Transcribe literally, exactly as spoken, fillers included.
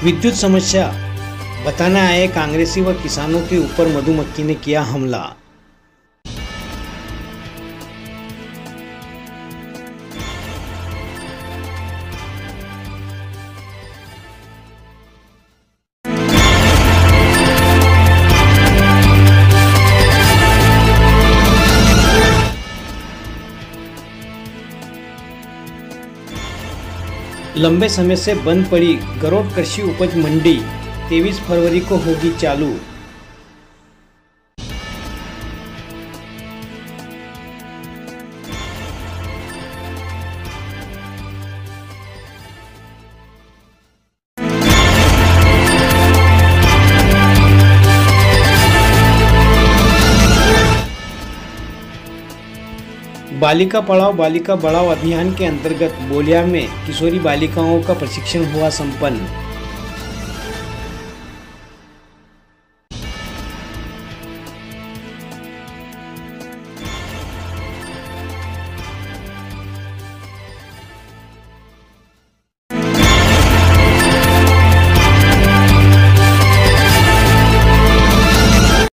विद्युत समस्या बताने आए कांग्रेसी व किसानों के ऊपर मधुमक्खी ने किया हमला। लंबे समय से बंद पड़ी गरोठ कृषि उपज मंडी तेईस फरवरी को होगी चालू। बालिका पढ़ाओ बालिका बढ़ाओ अभियान के अंतर्गत बोलिया में किशोरी बालिकाओं का प्रशिक्षण हुआ संपन्न।